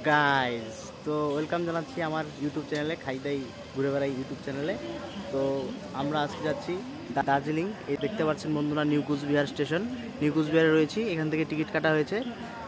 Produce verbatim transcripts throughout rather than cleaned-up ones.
Guys, তো welcome জানাচ্ছি আমার ইউটিউব চ্যানেলে, খাইদাই ঘুরে বেড়াই ইউটিউব চ্যানেলে। তো আমরা আজকে যাচ্ছি দার্জিলিং। এই দেখতে পাচ্ছেন বন্ধুরা, নিউ কুচবিহার স্টেশন। নিউ কুচবিহারে রয়েছি, এখান থেকে টিকিট কাটা হয়েছে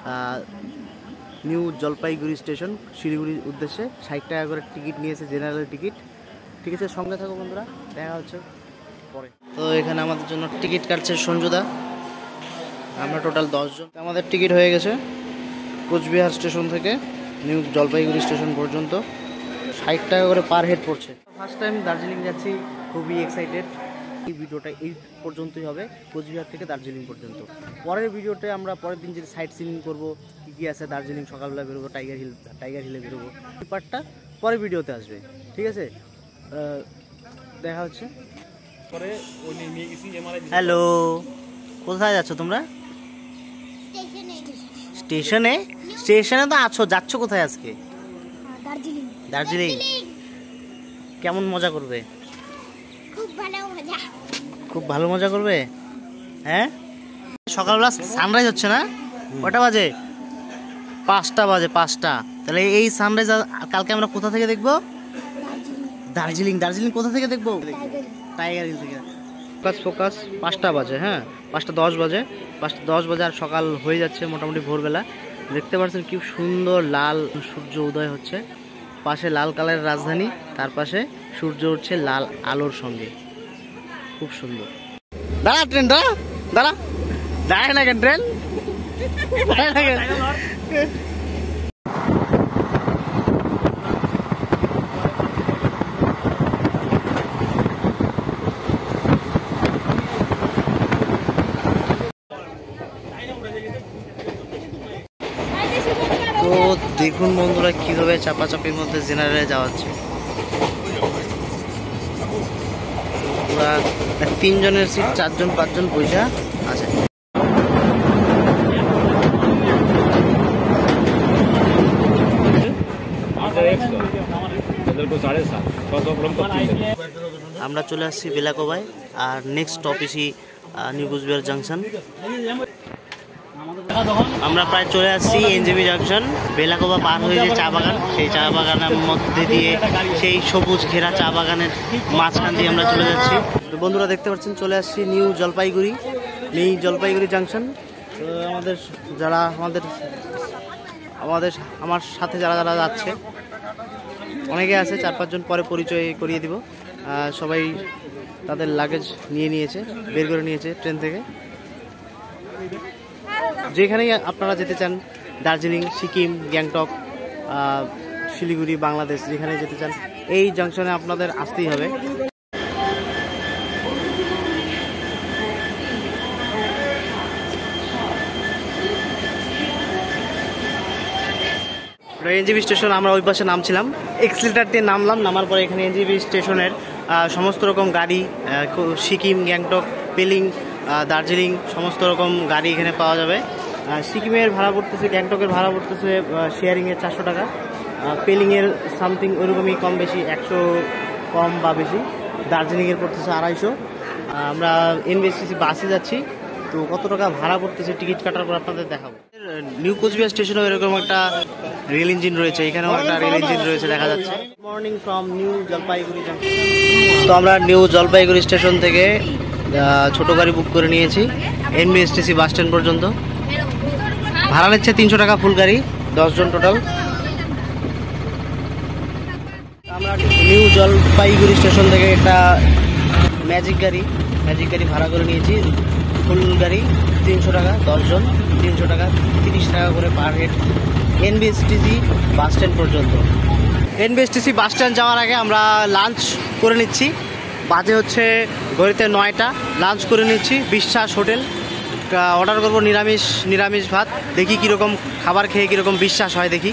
নিউ জলপাইগুড়ি স্টেশন শিলিগুড়ির উদ্দেশ্যে। ষাট টাকা করে টিকিট নিয়েছে, জেনারেল টিকিট। ঠিক আছে, সঙ্গে থাকো বন্ধুরা, দেখা হচ্ছে পরে। তো এখানে আমাদের জন্য টিকিট কাটছে সঞ্জুদা। আমরা টোটাল দশজন। আমাদের টিকিট হয়ে গেছে কোচবিহার স্টেশন থেকে নিউ জলপাইগুড়ি স্টেশন পর্যন্ত। ষাট টাকা করে পার হেড পড়ছে। ফার্স্ট টাইম দার্জিলিং যাচ্ছি, খুবই এক্সাইটেড। এই ভিডিওটা এই পর্যন্তই হবে, কোচবিহার থেকে দার্জিলিং পর্যন্ত। পরের ভিডিওতে আমরা পরের দিন যে সাইট সিইং করবো, কী কী আছে দার্জিলিং, সকালবেলা বেরোবো, টাইগার হিল টাইগার হিলে বেরোবো, এই পার্টটা পরের ভিডিওতে আসবে। ঠিক আছে, দেখা হচ্ছে পরে। হ্যালো, কোথায় যাচ্ছ তোমরা? স্টেশনে। স্টেশনে তো আছো, যাচ্ছ কোথায় আজকে? দার্জিলিং। দার্জিলিং কেমন মজা করবে? খুব ভালো মজা। খুব ভালো মজা করবে, হ্যাঁ। সকালবেলা সানরাইজ হচ্ছে না? কটা বাজে? পাঁচটা বাজে, পাঁচটা। তাহলে এই সানরাইজ কালকে আমরা কোথা থেকে দেখবো? দার্জিলিং। দার্জিলিং কোথা থেকে দেখবো? টাইগার হিল থেকে। ফোকাস ফোকাস পাঁচটা বাজে, হ্যাঁ পাঁচটা দশ বাজে। পাঁচটা দশ বাজে আর সকাল হয়ে যাচ্ছে মোটামুটি ভোরবেলা। দেখতে পাচ্ছেন কি সুন্দর লাল সূর্য উদয় হচ্ছে। পাশে লাল কালারের রাজধানী, তার পাশে সূর্য উঠছে লাল আলোর সঙ্গে, খুব সুন্দর। দাঁড়া ট্রেন, দাঁড়া দাঁড়া দাঁড়ায় না কেন ট্রেন? তো দেখুন বন্ধুরা, কিভাবে চাপাচাপির মধ্যে জেনারেলে যাওয়াচ্ছে। পুরা তিনজনের সিট, চারজন পাঁচজন পয়সা আছে। আমরা চলে আসছি বেলাকোবায়, আর নেক্সট স্টপেজই নিউ কুচবিহার জাংশন। আমরা প্রায় চলে আসছি এনজেবি জাংশন। বেলাকোবা পার হয়ে যে চা বাগান, সেই চা বাগানের মধ্যে দিয়ে, সেই সবুজ ঘেরা চা বাগানের মাঝখান দিয়ে আমরা চলে যাচ্ছি। তো বন্ধুরা দেখতে পাচ্ছেন, চলে আসছি new Jalpaiguri, new Jalpaiguri junction. তো আমাদের যারা আমাদের আমাদের আমার সাথে যারা যারা যাচ্ছে, অনেকে আছে, চার পাঁচজন, পরে পরিচয় করিয়ে দিব। সবাই তাদের লাগেজ নিয়ে নিয়েছে, বের করে নিয়েছে ট্রেন থেকে। যেখানেই আপনারা যেতে চান, দার্জিলিং, সিকিম, গ্যাংটক, শিলিগুড়ি, বাংলাদেশ, যেখানে যেতে চান, এই জাংশনে আপনাদের আসতেই হবে। এনজিবি স্টেশন, আমরা ওই পাশে নামছিলাম, এক্সিলেটার দিয়ে নামলাম। নামার পরে এখানে এনজিবি স্টেশনের সমস্ত রকম গাড়ি, সিকিম, গ্যাংটক, পেলিং, দার্জিলিং, সমস্ত রকম গাড়ি এখানে পাওয়া যাবে। সিকিমের ভাড়া পড়তেছে, গ্যাংটকের ভাড়া পড়তেছে শেয়ারিংয়ের চারশো টাকা, পেলিংয়ের সামথিং ওইরকমই, কম বেশি একশো কম বা বেশি। দার্জিলিংয়ের পড়তেছে আড়াইশো। আমরা এনবিএসটিসি বাসে যাচ্ছি, তো কত টাকা ভাড়া পড়তেছে টিকিট কাটার পর আপনাদের দেখাবো। নিউ কোচবিহার স্টেশনেও এরকম একটা রেল ইঞ্জিন রয়েছে, এখানেও একটা রেল ইঞ্জিন রয়েছে দেখা যাচ্ছে। Morning from new Jalpaiguri junction. তো আমরা নিউ জলপাইগুড়ি স্টেশন থেকে ছোট গাড়ি বুক করে নিয়েছি এনবিএসটিসি বাস স্ট্যান্ড পর্যন্ত। ভাড়া নিচ্ছে তিনশো টাকা ফুল গাড়ি, দশজন টোটাল। আমরা নিউ জলপাইগুড়ি স্টেশন থেকে একটা ম্যাজিক গাড়ি ম্যাজিক গাড়ি ভাড়া করে নিয়েছি। ফুল গাড়ি তিনশো টাকা, দশজন তিনশো টাকা, তিরিশ টাকা করে per head NBSTC bus stand পর্যন্ত। এনবিএসটিসি বাস স্ট্যান্ড যাওয়ার আগে আমরা লাঞ্চ করে নিচ্ছি। বাজে হচ্ছে ঘড়িতে নয়টা। লাঞ্চ করে নিচ্ছি বিশ্বাস হোটেল। অর্ডার করবো নিরামিষ নিরামিষ ভাত। দেখি কীরকম খাবার খেয়ে কীরকম বিশ্বাস হয়, দেখি।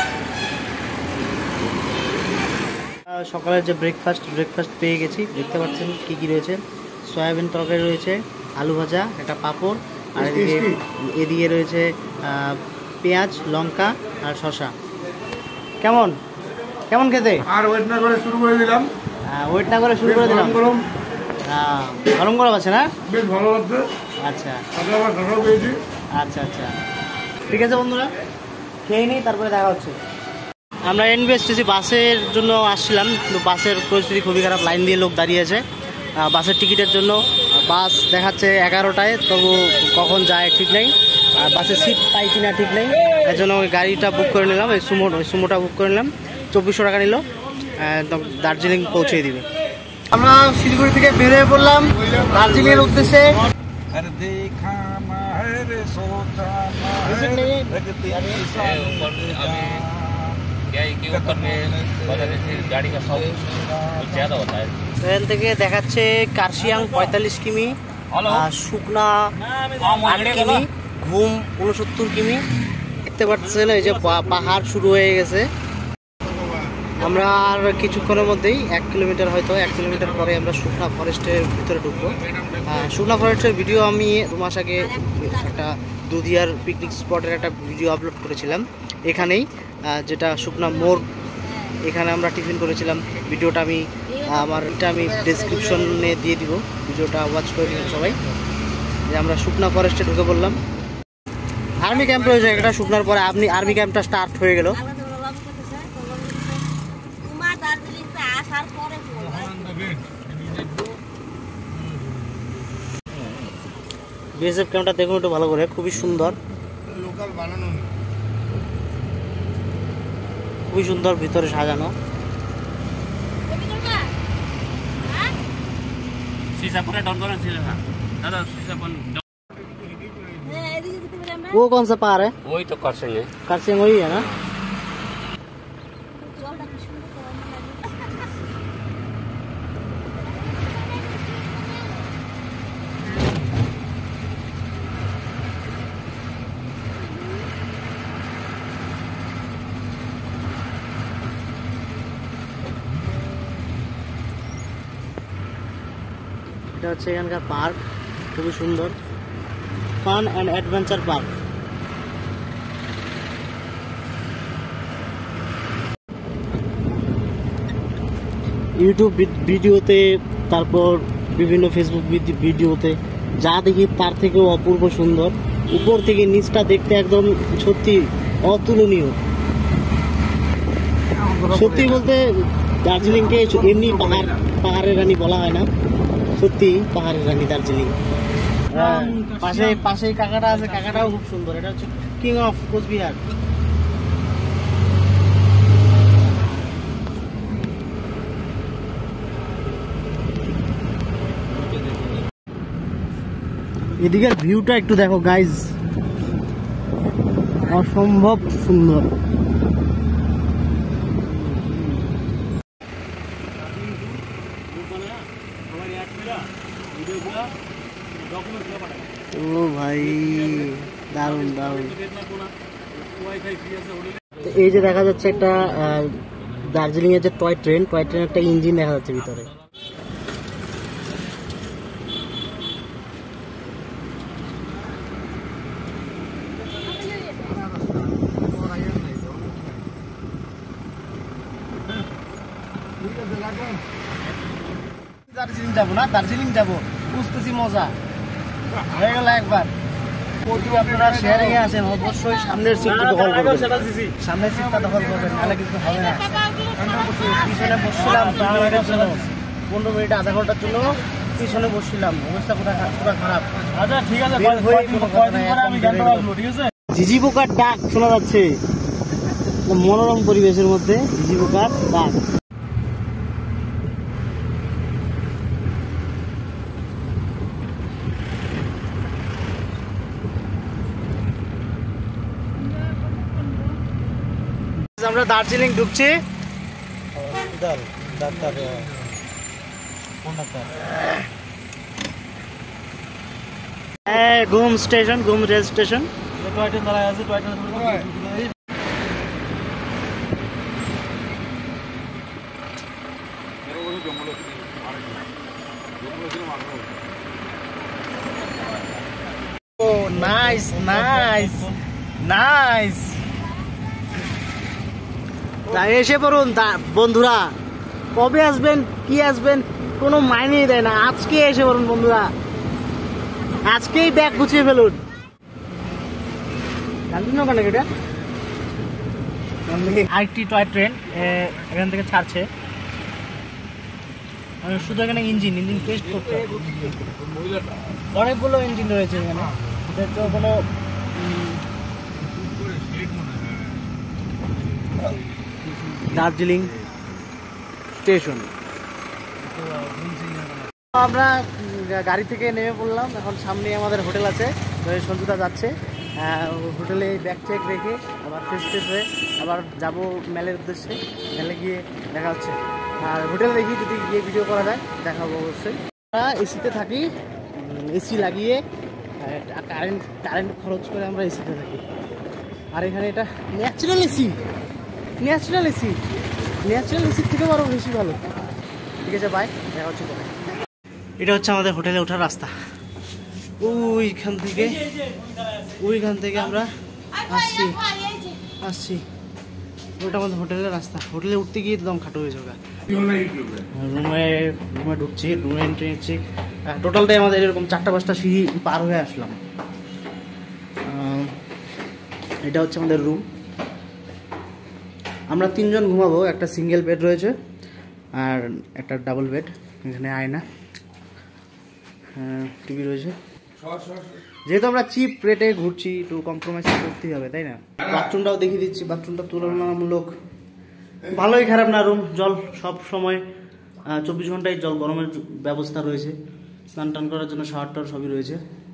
সকালের যে ব্রেকফাস্ট ব্রেকফাস্ট পেয়ে গেছি। দেখতে পাচ্ছেন কী কী রয়েছে। সয়াবিন তরকারি রয়েছে, আলু ভাজা, একটা পাঁপড়, আর এদিকে এদিকে রয়েছে পেঁয়াজ, লঙ্কা আর শসা। কেমন কেমন খেতে? আর ওয়েট না করে শুরু করে দিলাম। হ্যাঁ, ওয়েট না করে শুরু করে দিলাম। হ্যাঁ, গরম গরম আছে না? বেশ ভালো লাগছে। আচ্ছা আবার ঠান্ডাও পেয়েছি। আচ্ছা আচ্ছা, ঠিক আছে বন্ধুরা, খেয়ে নিই, তারপরে দেখা হচ্ছে। আমরা এনবিএসটিসি বাসের জন্য আসছিলাম, কিন্তু বাসের পরিস্থিতি খুবই খারাপ, লাইন দিয়ে লোক দাঁড়িয়ে আছে বাসের টিকিটের জন্য। বাস দেখাচ্ছে এগারোটায়, তবু কখন যায় ঠিক নেই, আর বাসের সিট পাই কিনা ঠিক নেই। এর জন্য ওই গাড়িটা বুক করে নিলাম, ওই সুমো ওই সুমোটা বুক করে নিলাম, চব্বিশশো টাকা নিল, দার্জিলিং পৌঁছে দিবে। আমরা শিলিগুড়ি থেকে বেরিয়ে পড়লাম দার্জিলিংয়ের উদ্দেশ্যে। ট্রেন থেকে দেখাচ্ছে কার্শিয়াং পঁয়তাল্লিশ কিমি, শুকনা আট কিমি, ঘুম উনসত্তর কিমি। দেখতে পাচ্ছেন এই যে পাহাড় শুরু হয়ে গেছে। আমরা আর কিছুক্ষণের মধ্যেই এক কিলোমিটার হয়তো এক কিলোমিটার পরে আমরা শুকনা ফরেস্টের ভিতরে ঢুকবো। শুকনা ফরেস্টের ভিডিও আমি দু মাস আগে একটা দুধিয়ার পিকনিক স্পটের একটা ভিডিও আপলোড করেছিলাম এখানেই, যেটা শুকনা মোড়, এখানে আমরা টিফিন করেছিলাম। ভিডিওটা আমি আমার এটা আমি ডেসক্রিপশনে দিয়ে দিব, ভিডিওটা ওয়াচ করে নিন সবাই। যে আমরা শুকনা ফরেস্টে ঢুকে পড়লাম। আর্মি ক্যাম্প রয়েছে একটা শুকনার পরে, আপনি আর্মি ক্যাম্পটা স্টার্ট হয়ে গেল। বিএসএফ ক্যাম্পটা দেখুন একটু ভালো করে, খুবই সুন্দর, লোকাল বানানো, খুবই সুন্দর ভিতরে সাজানো। वो कौन सा पहाड़ है? वही तो करसेंग है। करसेंग वही है ना? এটা হচ্ছে এখানকার পার্ক, খুবই সুন্দর, fun and adventure park. YouTube ভিডিওতে, তারপর বিভিন্ন ফেসবুক ভিডিওতে যা দেখি তার থেকেও অপূর্ব সুন্দর। উপর থেকে নিচটা দেখতে একদম সত্যি অতুলনীয়। সত্যি বলতে দার্জিলিংকে এমনি পাহাড় পাহাড়ের রানী বলা হয় না, সত্যি পাহাড়ের রানী দার্জিলিং। পাশে পাশেই কাকাটা আছে, কাকাটাও খুব সুন্দর। এটা হচ্ছে কিং অফ কোচবিহার। এদিকের ভিউটা একটু দেখো গাইজ, অসম্ভব সুন্দর। ও ভাই দারুণ দারুণ। এই যে দেখা যাচ্ছে একটা দার্জিলিং এর যে টয় ট্রেন, টয় ট্রেনের একটা ইঞ্জিন দেখা যাচ্ছে ভিতরে। দার্জিলিং যাবো না, দার্জিলিং যাবো, বুঝতেছি মজা হয়ে গেল একবার। আপনারা শেয়ারিং এ আছেন, অবশ্যই সামনের সিটটা দখল করবেন, সামনের সিটটা দখল করবেন, নাহলে কিন্তু হবে না। পিছনে বসছিলাম পনেরো মিনিট আধা ঘন্টার জন্য, পিছনে বসছিলাম, অবস্থা পুরো পুরো খারাপ। আচ্ছা ঠিক আছে, ঝিঝি পোকার ডাক শোনা যাচ্ছে মনোরম পরিবেশের মধ্যে, ঝিঝি পোকার ডাক। আমরা দার্জিলিং ঢুকছি। ঘুম স্টেশন, ঘুম রেল স্টেশন। টয় ট্রেন দাঁড়ায় আছে, টয় ট্রেন ও নাইস নাইস নাইস। তাই এসে পড়ুন বন্ধুরা, কবে আসবেন কি আসবেন কোনো মাইনেই দেয় না, আজকে এসে পড়ুন বন্ধুরা, আজকেই ব্যাগ গুছিয়ে ফেলুন। জানতেন না কেন এটা আরেকটি টয় ট্রেন এখান থেকে ছাড়ছে, শুধু এখানে ইঞ্জিন ইঞ্জিন টেস্ট করতে হবে। অনেকগুলো ইঞ্জিন রয়েছে এখানে, তো কোনো দার্জিলিং স্টেশন। আমরা গাড়ি থেকে নেমে পড়লাম, এখন সামনে আমাদের হোটেল আছে, সঞ্জুদা যাচ্ছে হোটেলে ব্যাগ চেক রেখে আবার ফ্রেশ ফ্রেশ হয়ে আবার যাবো মেলের উদ্দেশ্যে। মেলে গিয়ে দেখা হচ্ছে, আর হোটেল দেখি যদি গিয়ে ভিডিও করা যায় দেখাবো অবশ্যই। আমরা এসিতে থাকি, এসি লাগিয়ে কারেন্ট কারেন্ট খরচ করে আমরা এসিতে থাকি। আর এখানে এটা natural AC, natural AC natural এসির থেকেও আরও বেশি ভালো। ঠিক আছে, বাই, দেখা হচ্ছে পরে। এটা হচ্ছে আমাদের হোটেলে ওঠার রাস্তা, ওইখান থেকে ওইখান থেকে আমরা আসছি আসছি ওটা আমাদের হোটেলের রাস্তা। হোটেলে উঠতে গিয়ে একদম খাটো হয়ে যাবে। রুমে রুমে ঢুকছি, রুমে এন্ট্রি নিচ্ছি। টোটালটাই আমাদের এরকম চারটা পাঁচটা সিঁড়ি পার হয়ে আসলাম। এটা হচ্ছে আমাদের রুম, আমরা তিনজন ঘুমাবো। একটা সিঙ্গেল বেড রয়েছে আর একটা ডাবল বেড, এখানে আয়না, টিভি রয়েছে। যেহেতু আমরা চিপ রেটে ঘুরছি, একটু কম্প্রোমাইজ করতেই হবে, তাই না? বাথরুমটাও দেখিয়ে দিচ্ছি, বাথরুমটা তুলনামূলক ভালোই, খারাপ না। রুম জল সব সময় চব্বিশ ঘন্টায় জল গরমের ব্যবস্থা রয়েছে, স্নান টান করার জন্য শাওয়ার টাওয়ার সবই রয়েছে।